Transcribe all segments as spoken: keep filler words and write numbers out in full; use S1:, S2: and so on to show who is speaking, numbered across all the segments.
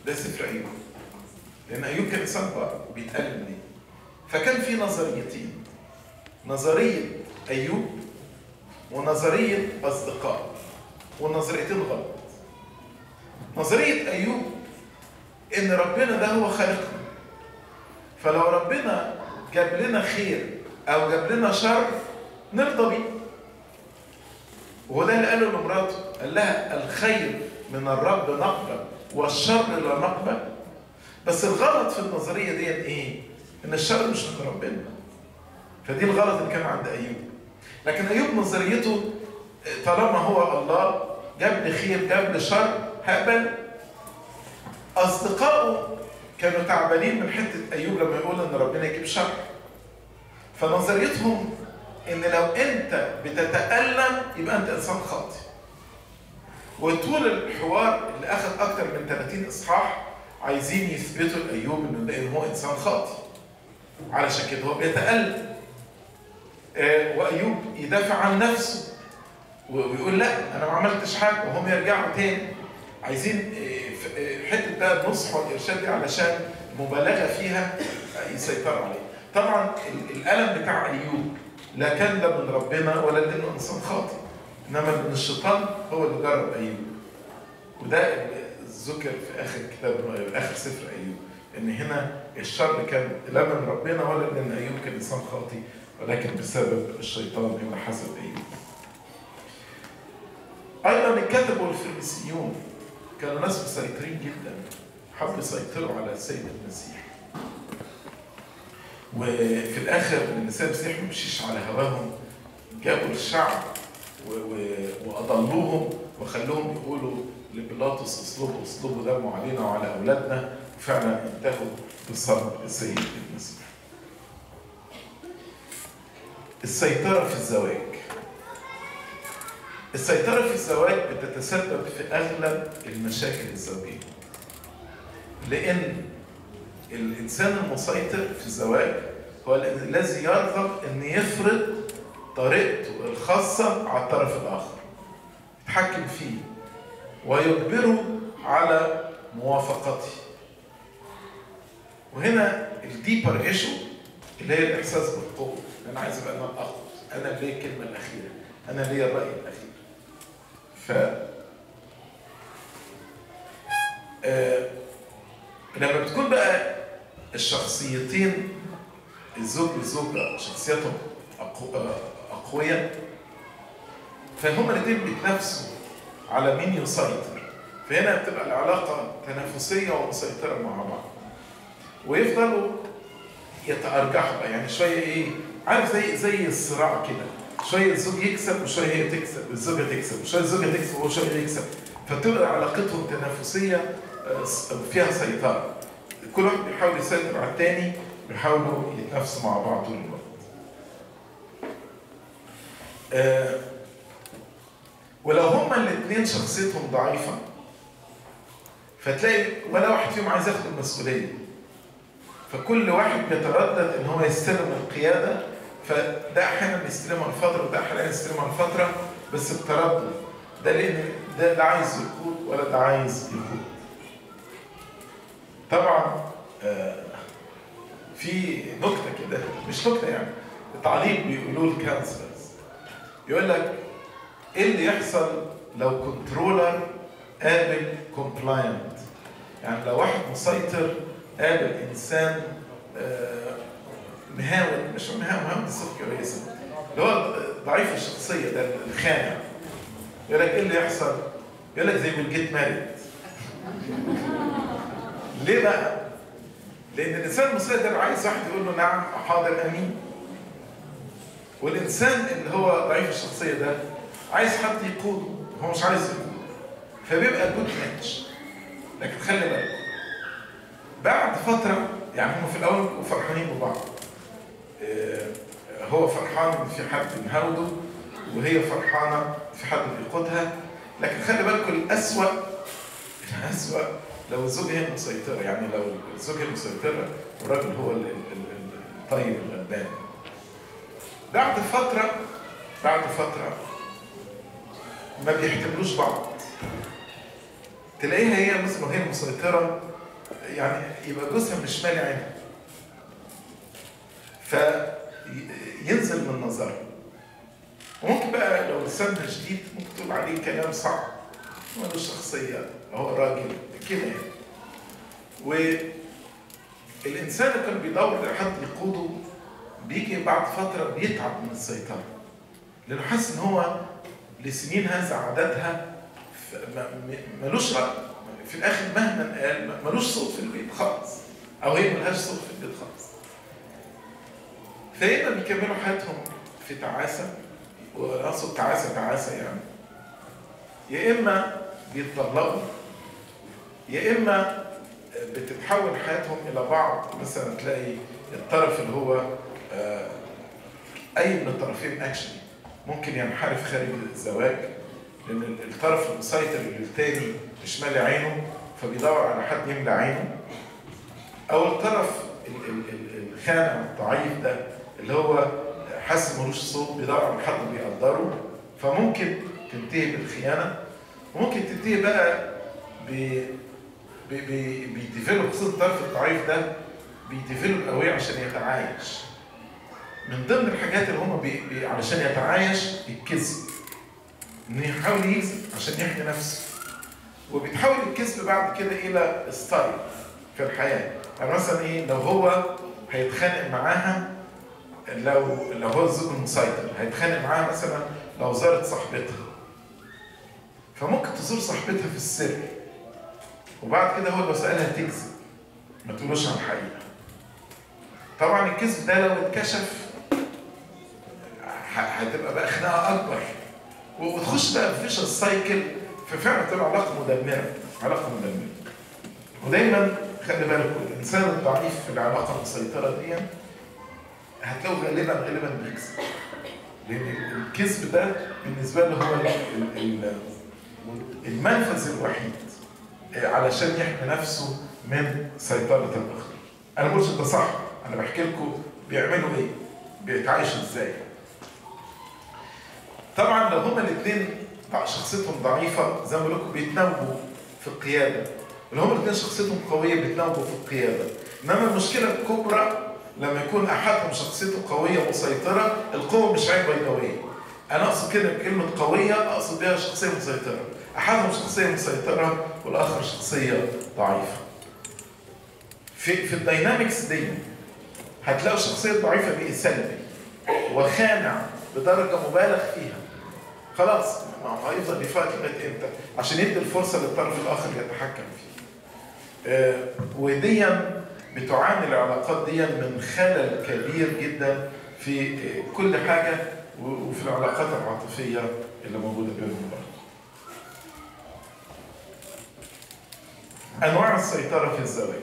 S1: ده سفر أيوب. لأن أيوب كان إنسان بار بيتقلب ليه. فكان في نظريتين، نظرية أيوب ونظرية أصدقاء، والنظريتين غلط. نظرية أيوب إن ربنا ده هو خالقنا، فلو ربنا جاب لنا خير أو جاب لنا شر نرضى بيه. وده اللي قاله لمراته، قال لها الخير من الرب نقبل والشر لا نقبل. بس الغلط في النظرية دي إيه؟ إن الشر مش من ربنا. فدي الغلط اللي كان عند أيوب. لكن أيوب نظريته طالما هو الله جاب لي خير جاب لي شر هقبل. أصدقائه كانوا تعبانين من حتة أيوب لما يقول إن ربنا يجيب شر. فنظريتهم إن لو أنت بتتألم يبقى أنت إنسان خاطئ. وطول الحوار اللي أخذ أكتر من ثلاثين إصحاح عايزين يثبتوا لأيوب إنه هو إنسان خاطئ. علشان كده هو بيتألم. آه وأيوب يدافع عن نفسه ويقول لا أنا ما عملتش حاجة، وهم يرجعوا تاني. عايزين آه حتة بقى النصح والإرشاد دي علشان مبالغة فيها يسيطروا عليه. طبعا الألم بتاع أيوب لا كان لا من ربنا ولا لأنه إنسان خاطئ، إنما من الشيطان هو اللي جرب أيوب. وده ذكر في آخر كتاب في آخر سفر أيوب، إن هنا الشر كان لا من ربنا ولا لأن أيوب كان إنسان خاطئ، ولكن بسبب الشيطان اللي حسب أيوب. أيضا الكتب والفريسيون كانوا ناس مسيطرين جدا، حبوا يسيطروا على السيد المسيح. وفي الآخر السيد المسيح ما مشيش على هواهم، جابوا الشعب وأضلوهم وخلوهم يقولوا لبيلاطس اصلبوا اصلبوا دمه علينا وعلى أولادنا، وفعلا انتهوا بصلب السيد المسيح. السيطرة في الزواج. السيطرة في الزواج بتتسبب في أغلب المشاكل الزوجية، لأن الإنسان المسيطر في الزواج هو الذي يرغب أن يفرض طريقته الخاصة على الطرف الآخر، يتحكم فيه ويجبره على موافقته. وهنا الديبر ايشو اللي هي الإحساس بالقوة، أنا عايز أبقى أنا الأقوى، أنا اللي ليا الكلمة الأخيرة، أنا ليا الرأي الأخير. ف آه... لما بتكون بقى الشخصيتين الزوج والزوجة شخصياتهم أقوياء، فهم الاثنين بيتنافسوا على مين يسيطر. فهنا بتبقى العلاقة تنافسية ومسيطرة مع بعض، ويفضلوا يتأرجحوا. يعني شوية إيه، عارف زي زي الصراع كده، شوية الزوج يكسب وشوية هي تكسب، الزوجة تكسب وشوية الزوجة تكسب وشوية يكسب. فتبقى علاقتهم تنافسية فيها سيطرة، كل واحد بيحاول يسيطر على الثاني، بيحاولوا يتنافسوا مع بعض طول الوقت. آه ولو هما الاثنين شخصيتهم ضعيفة، فتلاقي ولا واحد فيهم عايز ياخد المسؤولية، فكل واحد بيتردد ان هو يستلم القيادة. فده احيانا يستلمها لفترة وده احيانا يستلمها لفترة، بس بتردد. ده لان ده لا عايز يقود ولا ده عايز يقود. طبعا آه في نكتة كده، مش نكتة يعني، تعليق بيقولوه الكانسلرز، يقول لك ايه اللي يحصل لو كنترولر قابل كومبلاينت. يعني لو واحد مسيطر قابل انسان آه مهاون، مش مهاون مهاون دي صفة كويسة، اللي هو ضعيف الشخصية ده الخانع، يقول لك ايه اللي يحصل؟ يقول لك زي ما جيت مارد. ليه بقى؟ لأن الإنسان المسيطر عايز واحد يقول له نعم حاضر أمين، والإنسان اللي هو ضعيف الشخصية ده عايز حد يقوده، هو مش عايز يقود، فبيبقى جود ماتش. لكن خلي بالك بعد فترة، يعني هم في الأول بيبقوا فرحانين ببعض، هو فرحان إن في حد مهوده وهي فرحانة في حد بيقودها. لكن خلي بالكم الأسوأ الأسوأ لو الزوجة هي المسيطرة، يعني لو الزوجة المسيطرة والراجل هو الطيب الغلبان، بعد فترة بعد فترة ما بيحتملوش بعض. تلاقيها هي مثلا وهي مسيطرة يعني يبقى جوزها مش مالي عينها، فينزل من نظرها. وممكن بقى لو لسانها شديد ممكن تقول عليه كلام صعب، مالوش شخصية، هو راجل كده يعني. والإنسان اللي كان بيدور لحد يقوده بيجي بعد فترة بيتعب من السيطرة، لأنه حاسس إن هو لسنين هذا عددها ملوش رأي في الآخر، مهما قال ملوش صوت في البيت خالص، أو هي ملهاش صوت في البيت خالص. فإما بيكملوا حياتهم في تعاسة، وأقصد تعاسة تعاسة يعني، يا إما بيتطلقوا، يا إما بتتحول حياتهم إلى بعض. مثلا تلاقي الطرف اللي هو أي من الطرفين أكشن ممكن ينحرف خارج الزواج، لأن الطرف المسيطر للتاني مش مالي عينه فبيدور على حد يملى عينه، أو الطرف الخانع الضعيف ده اللي هو حاسس ملوش صوت بيدور على حد بيقدره، فممكن تنتهي بالخيانة. وممكن تنتهي بقى ب بيديفلوب، خصوصا الطرف الضعيف ده بيديفلوب قوي عشان يتعايش. من ضمن الحاجات اللي هم بي بي علشان يتعايش الكذب، انه يحاول يكذب عشان يحمي نفسه، وبيتحول الكذب بعد كده الى ستايل في الحياه. يعني مثلا ايه، لو هو هيتخانق معاها، لو لو هو الزوج المسيطر هيتخانق معاها مثلا لو زارت صاحبتها، فممكن تزور صاحبتها في السر، وبعد كده هو لو سألها تكذب ما تقولوش عن الحقيقة. طبعا الكذب ده لو اتكشف هتبقى بقى خناقة أكبر، وتخش بقى في فيش السايكل، ففعلا تبقى علاقة مدمرة، علاقة مدمرة. ودايما خلي بالكم الإنسان الضعيف في العلاقة المسيطرة دي هتلاقوا غالبا غالبا بيكذب، لأن الكذب ده بالنسبة له هو المنفذ الوحيد علشان يحمي نفسه من سيطرة الآخر. أنا بقولش ده صح، أنا بحكي لكم بيعملوا إيه، بيتعايشوا إزاي. طبعا لو هما الاثنين شخصيتهم ضعيفة زي ما بقول لكم بيتناوبوا في القيادة، ولو هما الاثنين شخصيتهم قوية بيتناوبوا في القيادة. إنما المشكلة الكبرى لما يكون أحدهم شخصيته قوية مسيطرة، القوة مش عيب بيضاوية. أنا أقصد كده بكلمة قوية أقصد بها شخصية مسيطرة، أحدهم شخصية مسيطرة والآخر شخصية ضعيفة. في في الداينامكس دي هتلاقوا الشخصية الضعيفة دي سلبي وخانع بدرجة مبالغ فيها. خلاص ما هو هيفضل يفاق لغاية امتى؟ عشان يدي الفرصة للطرف الآخر يتحكم فيه. آه وديا بتعاني العلاقات دي من خلل كبير جدا في كل حاجة، وفي العلاقات العاطفية اللي موجودة بينهم برضه. أنواع السيطرة في الزواج.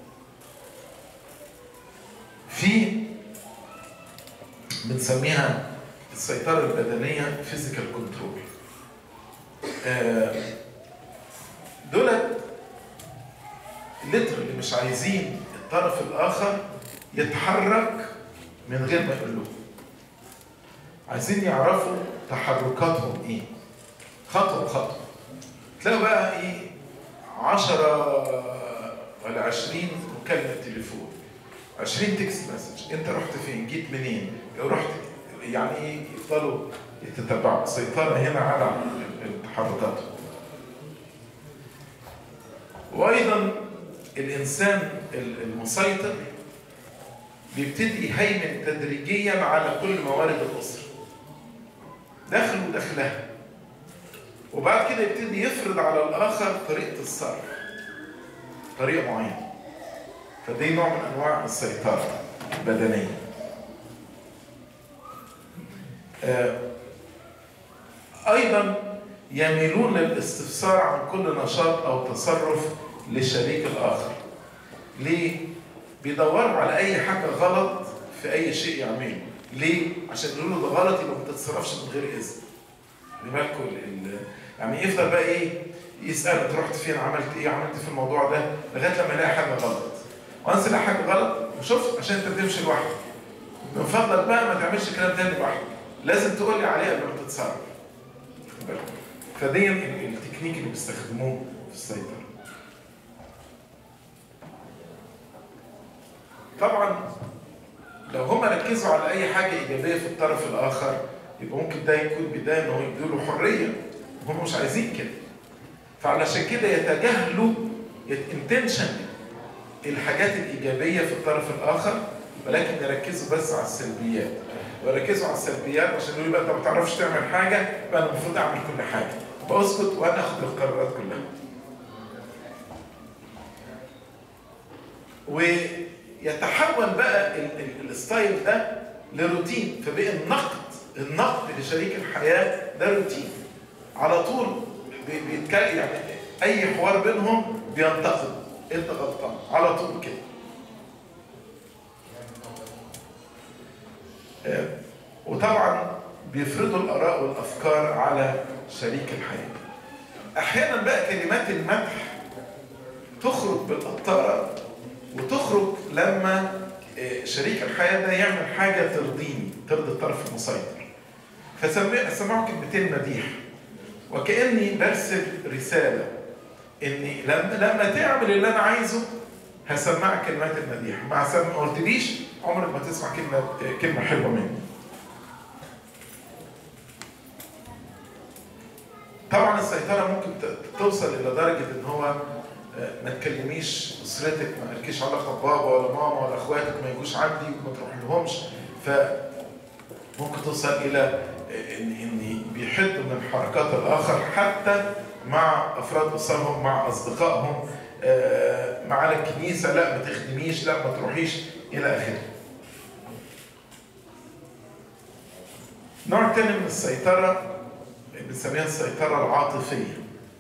S1: في بنسميها السيطرة البدنية physical control. دولت اللي مش عايزين الطرف الآخر يتحرك من غير ما يقول لهم. عايزين يعرفوا تحركاتهم ايه خطوة بخطوة. تلاقوا بقى ايه عشرة ولا عشرين مكالمة تليفون، عشرين تكست مسج، انت رحت فين؟ جيت منين؟ رحت يعني ايه؟ يفضلوا يتتبعوا. سيطرة هنا على التحركات. وايضا الانسان المسيطر بيبتدي يهيمن تدريجيا على كل موارد الاسره داخل وداخلها، وبعد كده يبتدي يفرض على الاخر طريقه الصرف، طريقه معينه. فدي نوع من انواع السيطره البدنيه. ايضا يميلون للاستفسار عن كل نشاط او تصرف لشريك الاخر. ليه؟ بيدوروا على اي حاجه غلط في اي شيء يعمله. ليه؟ عشان يقولوا له ده غلط يبقى ما تتصرفش من غير اذن. خلي بالكم يعني يفضل بقى ايه؟ يسال انت رحت فين؟ عملت ايه؟ عملت في الموضوع ده لغايه لما يلاقي حاجه غلط. وانس يلاقي حاجه غلط وشفت عشان انت تمشي لوحدك. من فضلك بقى ما تعملش كلام تاني لوحدك. لازم تقول لي عليها قبل ما تتصرف. خلي بالكم. فدي التكنيك اللي بيستخدموه في السيطرة. طبعا لو هم ركزوا على أي حاجة إيجابية في الطرف الآخر يبقى ممكن ده يكون بداية إن هو يدوا له حرية، وهم مش عايزين كده. فعلشان كده يتجاهلوا intentionally الحاجات الإيجابية في الطرف الآخر، ولكن يركزوا بس على السلبيات. ويركزوا على السلبيات عشان يقولوا بقى أنت ما بتعرفش تعمل حاجة، يبقى أنا المفروض أعمل كل حاجة، بأسكت وأنا أخذ القرارات كلها. ويتحول بقى الستايل ده لروتين، فبقى النقد النقد لشريك الحياة ده روتين على طول. بيتكلم يعني أي حوار بينهم بينتقد، أنت غلطان على طول كده. وطبعا بيفرضوا الآراء والأفكار على شريك الحياة. أحيانا بقى كلمات المدح تخرج بالقطارة، وتخرج لما شريك الحياة ده يعمل حاجة ترضيني، ترضي الطرف المسيطر. فسمعوا كلمتين مديح، وكأني برسل رسالة إني لما تعمل اللي أنا عايزه هسمعك كلمات المديح، ما قلتليش عمرك ما تسمع كلمة كلمة حلوة مني. طبعا السيطرة ممكن توصل إلى درجة إن هو ما تكلميش أسرتك، ما لكيش علاقة ببابا ولا ماما ولا أخواتك، ما يجوش عندي وما تروح لهمش. فممكن توصل إلى إن إن بيحدوا من حركات الآخر حتى مع أفراد أسرهم، مع أصدقائهم، مع الكنيسة، لا ما تخدميش، لا ما تروحيش، إلى آخره. نوع تاني من السيطرة بنسميها السيطرة العاطفية.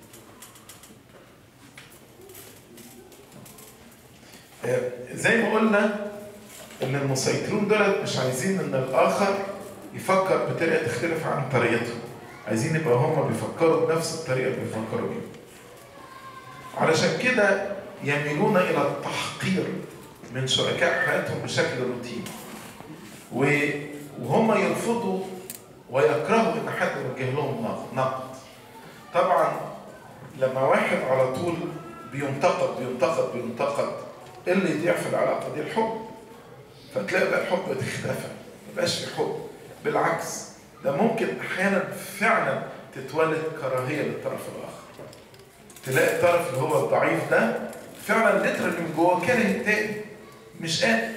S1: زي ما قلنا ان المسيطرون دول مش عايزين ان الاخر يفكر بطريقه تختلف عن طريقتهم، عايزين يبقى هم بيفكروا بنفس الطريقه اللي بيفكروا بيها. علشان كده يميلون الى التحقير من شركاء حياتهم بشكل روتيني، وهم يرفضوا ويكرهوا ان حد يوجه لهم نقد. طبعا لما واحد على طول بينتقد بينتقد بينتقد اللي يضيع في العلاقه دي الحب. فتلاقي بقى الحب اتختفى، ما بقاش في حب، بالعكس ده ممكن احيانا فعلا تتولد كراهيه للطرف الاخر. تلاقي الطرف اللي هو الضعيف ده فعلا لترالي من جوه كاره التاني، مش قادر.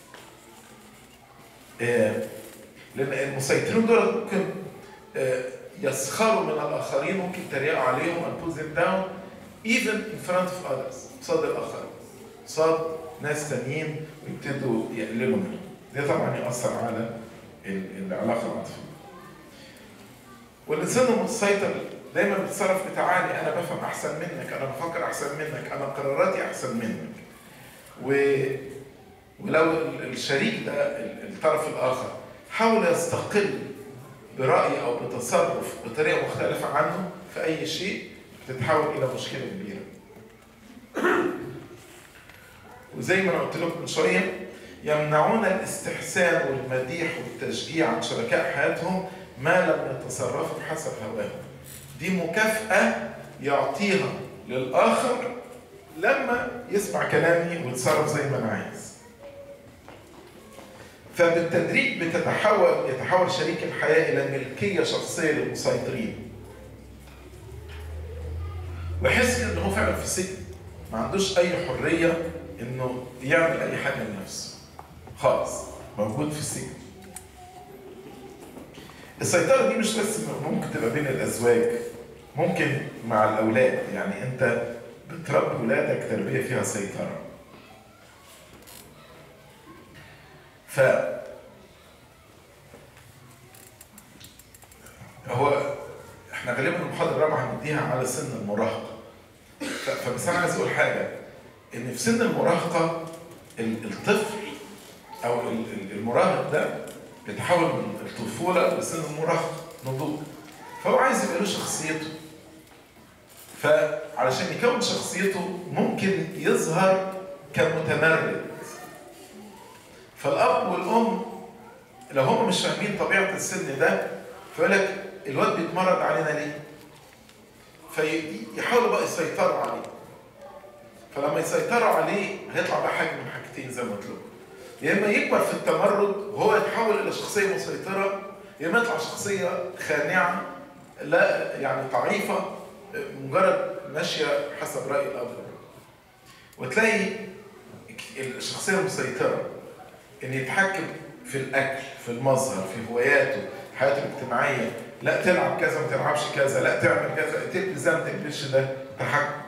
S1: آه لان المسيطرين دول ممكن آه يسخروا من الاخرين، ممكن يتريقوا عليهم and put them down even in front of others، قصاد الاخرين، قصاد ناس تانيين، ويبتدوا يقللوا منهم. ده طبعا يأثر على العلاقه العاطفيه. والانسان المسيطر دايما بيتصرف بتعالي، انا بفهم احسن منك، انا بفكر احسن منك، انا قراراتي احسن منك. و... ولو الشريك ده الطرف الاخر حاول يستقل برأي او بتصرف بطريقه مختلفه عنه في اي شيء، بتتحول الى مشكله كبيره. وزي ما انا قلت لكم من شويه، يمنعون الاستحسان والمديح والتشجيع عن شركاء حياتهم ما لم يتصرفوا بحسب هواهم. دي مكافأة يعطيها للآخر لما يسمع كلامي ويتصرف زي ما أنا عايز. فبالتدريج بتتحول يتحول شريك الحياة إلى ملكية شخصية للمسيطرين. ويحس إن هو فعلا في سجن، ما عندوش أي حرية إنه يعمل أي حاجة لنفسه خالص، موجود في السجن. السيطرة دي مش بس ممكن تبقى بين الأزواج، ممكن مع الأولاد. يعني أنت بتربي ولادك تربية فيها سيطرة. ف هو احنا غالبا المحاضرة الرابعة هنديها على سن المراهقة. فبس أنا عايز أقول حاجة، إن في سن المراهقة الطفل أو المراهق ده بيتحول من الطفولة لسن المراهقة، نضوج. فهو عايز يبقى له شخصيته. فعلشان يكون شخصيته ممكن يظهر كمتمرد. فالأب والأم لو هم مش فاهمين طبيعة السن ده، فيقول لك الواد بيتمرد علينا ليه؟ فيحاولوا بقى يسيطروا عليه. فلما يسيطروا عليه هيطلع بقى حاجه من حاجتين زي ما قلت لكم، يا اما يكبر في التمرد وهو يتحول الى شخصيه مسيطره، يا اما يطلع شخصيه خانعه لا يعني ضعيفه مجرد ماشيه حسب راي الاب. وتلاقي الشخصيه المسيطره ان يتحكم في الاكل، في المظهر، في هواياته، حياته الاجتماعيه، لا تلعب كذا ما تلعبش كذا، لا تعمل كذا، تلبس ده ما تلبسش ده، تحكم.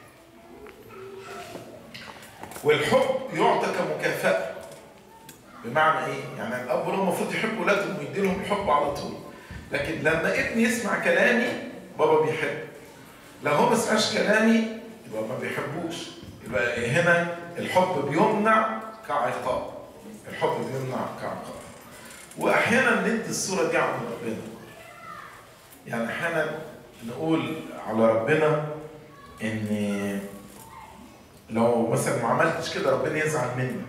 S1: والحب يعطى كمكافأة. بمعنى ايه؟ يعني الاب والام المفروض يحبوا ولادهم ويدي لهم الحب على طول. لكن لما ابني يسمع كلامي بابا بيحب. لو هو ما سمعش كلامي يبقى ما بيحبوش. يبقى هنا الحب بيمنع كعقاب. الحب بيمنع كعقاب. واحيانا ندي الصوره دي عن ربنا. يعني احيانا نقول على ربنا ان لو مثلا ما عملتش كده ربنا يزعل منك.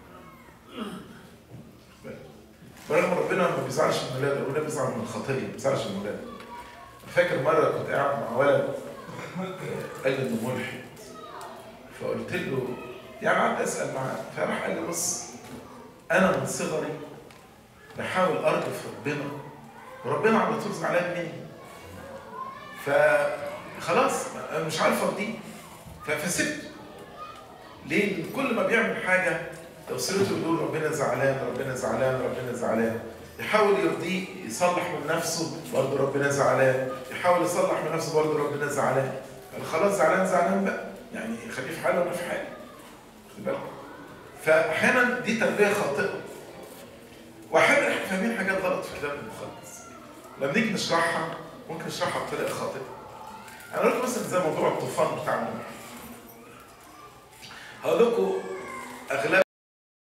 S1: برغم ربنا ما بيزعلش من ولاده، ربنا بيزعل من الخطيه، ما بيزعلش من ولاده. فاكر مره كنت قاعد مع ولد قال لي انه ملحد، فقلت له يعني قعدت اسال معاه، فراح قال لي بص انا من صغري بحاول ارجو في ربنا وربنا على طول زعلان مني. فخلاص انا مش عارف ارضيه فسبته. ليه؟ كل ما بيعمل حاجه اسرته يقول ربنا زعلان ربنا زعلان ربنا زعلان، يحاول يرضيه يصلح من نفسه برضه ربنا زعلان، يحاول يصلح من نفسه برضه ربنا زعلان. قال خلاص زعلان زعلان بقى، يعني خليه في حاله وانا في حالي. خد بالك؟ فاحيانا دي تربيه خاطئه. واحيانا احنا فاهمين حاجات غلط في الكتاب المقدس. لما نيجي نشرحها ممكن نشرحها بطريقه خاطئه. انا قلت مثلا زي موضوع الطوفان بتاع نوح. هقول لكم اغلب